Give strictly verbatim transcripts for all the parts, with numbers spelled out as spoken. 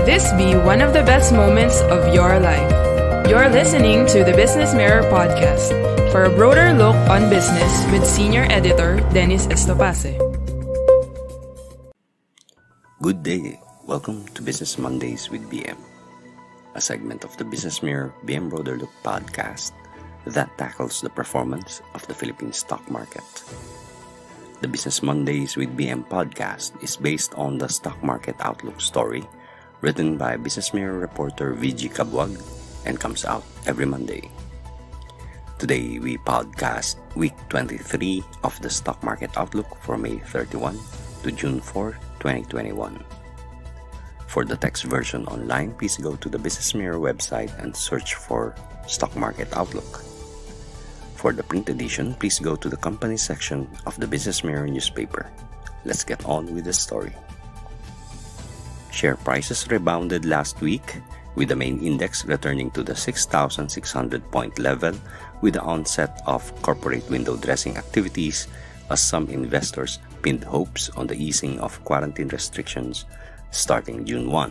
this be one of the best moments of your life. You're listening to the Business Mirror Podcast for a broader look on business with Senior Editor Dennis Estopace. Good day. Welcome to Business Mondays with B M, a segment of the Business Mirror B M Broader Look podcast that tackles the performance of the Philippine stock market. The Business Mondays with B M podcast is based on the stock market outlook story written by Business Mirror reporter V G Cabuag and comes out every Monday. Today we podcast week twenty-three of the stock market outlook for May thirty-first to June fourth, twenty twenty-one. For the text version online, please go to the Business Mirror website and search for Stock Market Outlook. For the print edition, please go to the company section of the Business Mirror newspaper. Let's get on with the story. Share prices rebounded last week, with the main index returning to the six thousand six hundred point level with the onset of corporate window dressing activities as some investors pinned hopes on the easing of quarantine restrictions starting June first.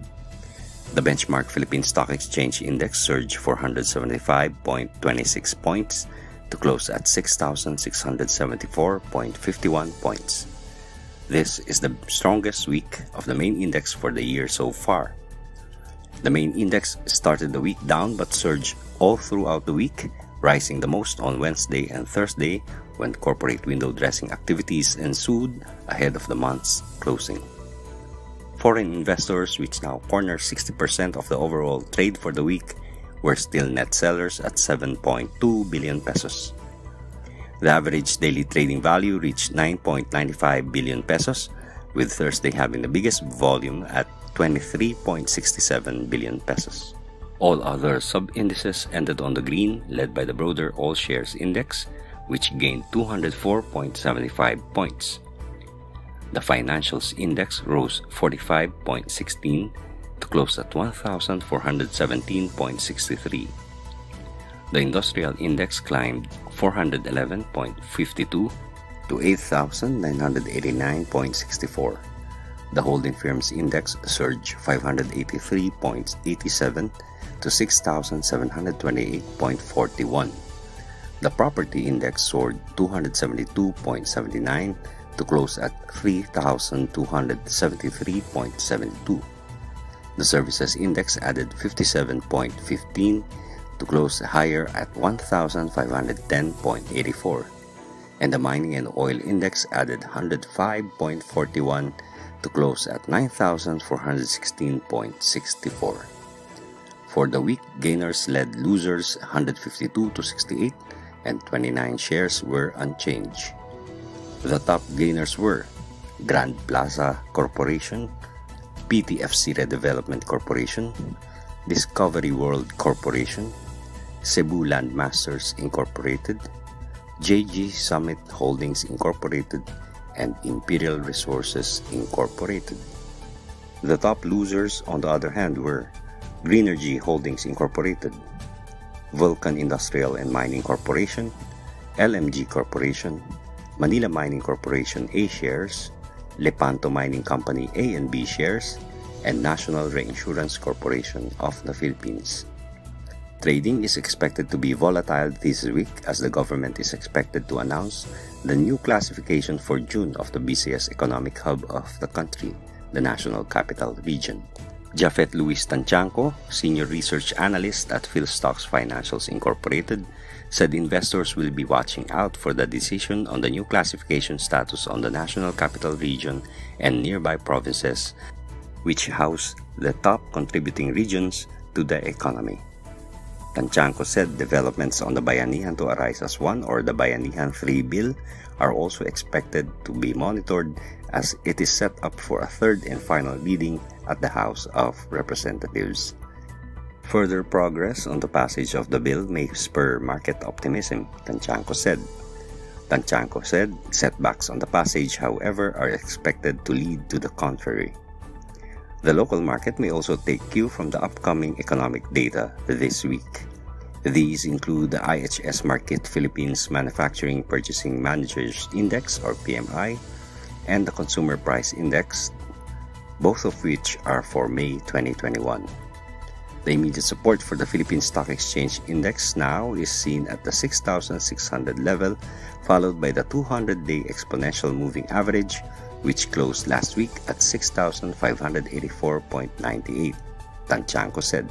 The benchmark Philippine Stock Exchange Index surged four hundred seventy-five point two six points to close at six thousand six hundred seventy-four point five one points. This is the strongest week of the main index for the year so far. The main index started the week down but surged all throughout the week, rising the most on Wednesday and Thursday when corporate window dressing activities ensued ahead of the month's closing. Foreign investors, which now corner sixty percent of the overall trade for the week, were still net sellers at seven point two billion pesos. The average daily trading value reached nine point nine five billion pesos, with Thursday having the biggest volume at twenty-three point six seven billion pesos. All other sub-indices ended on the green, led by the broader All Shares Index, which gained two hundred four point seven five points. The Financials Index rose forty-five point one six to close at one thousand four hundred seventeen point six three. The Industrial Index climbed four hundred eleven point five two to eight thousand nine hundred eighty-nine point six four. The Holding Firms Index surged five hundred eighty-three point eight seven to six thousand seven hundred twenty-eight point four one. The Property Index soared two hundred seventy-two point seven nine to close at three thousand two hundred seventy-three point seven two. The Services Index added fifty-seven point one five to close higher at one thousand five hundred ten point eight four. And the Mining and Oil Index added one hundred five point four one to close at nine thousand four hundred sixteen point six four. For the week, gainers led losers one hundred fifty-two to sixty-eight, and twenty-nine shares were unchanged. The top gainers were Grand Plaza Corporation, P T F C Redevelopment Corporation, Discovery World Corporation, Cebu Landmasters Incorporated, J G Summit Holdings Incorporated, and Imperial Resources Incorporated. The top losers, on the other hand, were Greenergy Holdings Incorporated, Vulcan Industrial and Mining Corporation, L M G Corporation, Manila Mining Corporation A shares, Lepanto Mining Company A and B shares, and National Reinsurance Corporation of the Philippines. Trading is expected to be volatile this week as the government is expected to announce the new classification for June of the busiest economic hub of the country, the National Capital Region. Jafet Luis Tanchanco, Senior Research Analyst at PhilStocks Financials Incorporated, said investors will be watching out for the decision on the new classification status on the National Capital Region and nearby provinces, which house the top contributing regions to the economy. Tanchanco said developments on the Bayanihan to Arise as One or the Bayanihan three bill are also expected to be monitored as it is set up for a third and final reading at the House of Representatives. Further progress on the passage of the bill may spur market optimism, Tanchanco said. Tanchanco said setbacks on the passage, however, are expected to lead to the contrary. The local market may also take cue from the upcoming economic data this week. These include the I H S Markit Philippines Manufacturing Purchasing Managers Index or P M I and the Consumer Price Index, both of which are for May twenty twenty-one. The immediate support for the Philippine Stock Exchange Index now is seen at the six thousand six hundred level, followed by the two hundred day exponential moving average, which closed last week at six thousand five hundred eighty-four point nine eight, Tanchanco said.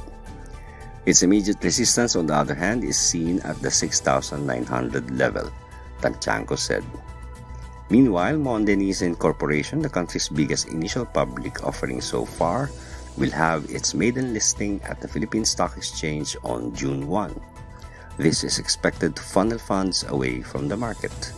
Its immediate resistance, on the other hand, is seen at the six thousand nine hundred level, Tanchanco said. Meanwhile, Mondelez Corporation, the country's biggest initial public offering so far, will have its maiden listing at the Philippine Stock Exchange on June first. This is expected to funnel funds away from the market.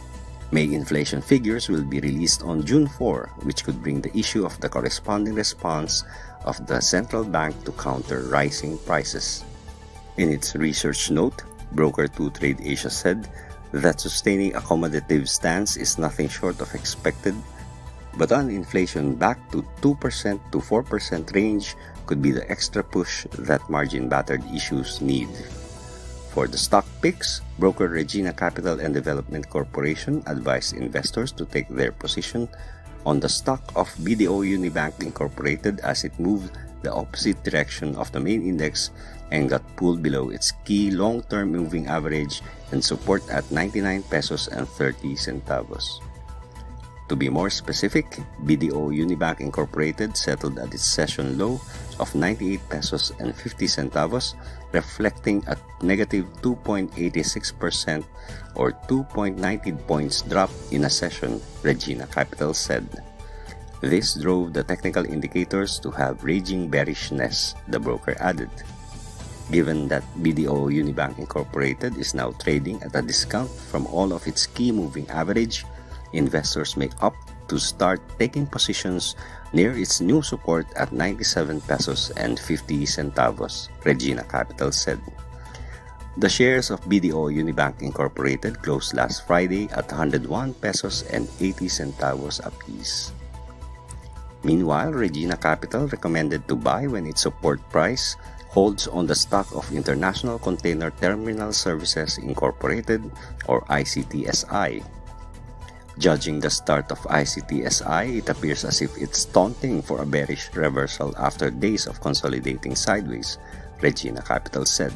May inflation figures will be released on June fourth, which could bring the issue of the corresponding response of the central bank to counter rising prices. In its research note, broker two Trade Asia said that sustaining a accommodative stance is nothing short of expected, but on inflation back to two percent to four percent range could be the extra push that margin-battered issues need. For the stock picks, broker Regina Capital and Development Corporation advised investors to take their position on the stock of B D O Unibank Incorporated as it moved the opposite direction of the main index and got pulled below its key long-term moving average and support at ninety-nine pesos and thirty centavos. To be more specific, B D O Unibank Incorporated settled at its session low of ninety-eight pesos and fifty centavos, reflecting a negative two point eight six percent or two point one nine points drop in a session, Regina Capital said. This drove the technical indicators to have raging bearishness, the broker added. Given that B D O Unibank Incorporated is now trading at a discount from all of its key moving average, investors may opt to start taking positions near its new support at ninety-seven pesos and fifty centavos, Regina Capital said. The shares of B D O Unibank Incorporated closed last Friday at one hundred one pesos and eighty centavos apiece. Meanwhile, Regina Capital recommended to buy when its support price holds on the stock of International Container Terminal Services Incorporated, or I C T S I. Judging the start of I C T S I, it appears as if it's taunting for a bearish reversal after days of consolidating sideways, Regina Capital said.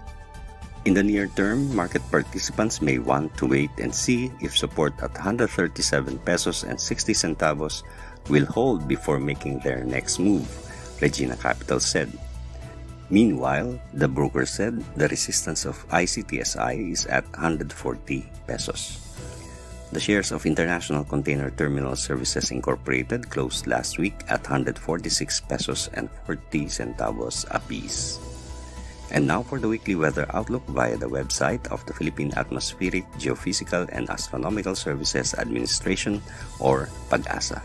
In the near term, market participants may want to wait and see if support at one hundred thirty-seven pesos and sixty centavos will hold before making their next move, Regina Capital said. Meanwhile, the broker said the resistance of I C T S I is at one hundred forty pesos. The shares of International Container Terminal Services Incorporated closed last week at one hundred forty-six pesos and forty centavos apiece. And now for the weekly weather outlook via the website of the Philippine Atmospheric, Geophysical and Astronomical Services Administration, or PAGASA.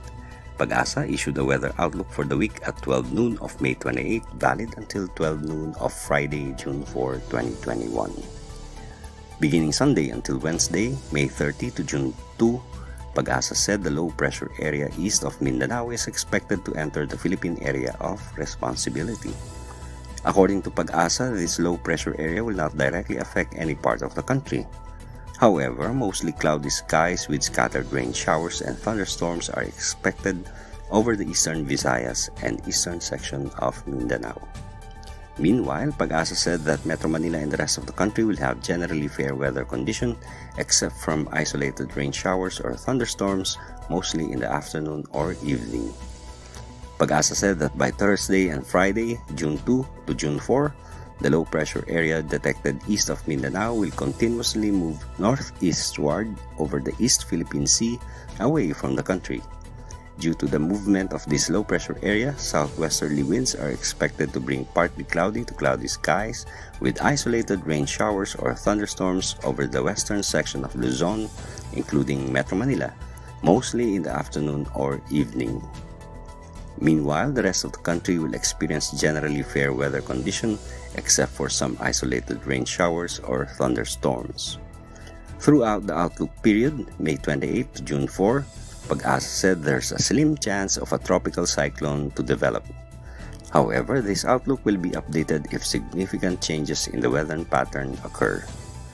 PAGASA issued a weather outlook for the week at twelve noon of May twenty-eighth, valid until twelve noon of Friday, June fourth, twenty twenty-one. Beginning Sunday until Wednesday, May thirtieth to June second, PAGASA said the low-pressure area east of Mindanao is expected to enter the Philippine area of responsibility. According to PAGASA, this low-pressure area will not directly affect any part of the country. However, mostly cloudy skies with scattered rain showers and thunderstorms are expected over the eastern Visayas and eastern section of Mindanao. Meanwhile, PAGASA said that Metro Manila and the rest of the country will have generally fair weather condition except from isolated rain showers or thunderstorms, mostly in the afternoon or evening. PAGASA said that by Thursday and Friday, June second to June fourth, the low-pressure area detected east of Mindanao will continuously move northeastward over the East Philippine Sea away from the country. Due to the movement of this low-pressure area, southwesterly winds are expected to bring partly cloudy to cloudy skies with isolated rain showers or thunderstorms over the western section of Luzon, including Metro Manila, mostly in the afternoon or evening. Meanwhile, the rest of the country will experience generally fair weather condition except for some isolated rain showers or thunderstorms. Throughout the outlook period, May twenty-eighth to June fourth, PAGASA said there's a slim chance of a tropical cyclone to develop. However, this outlook will be updated if significant changes in the weather pattern occur.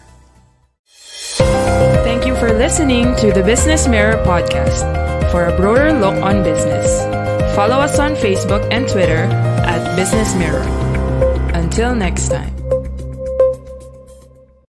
Thank you for listening to the Business Mirror podcast for a broader look on business. Follow us on Facebook and Twitter at Business Mirror. Until next time.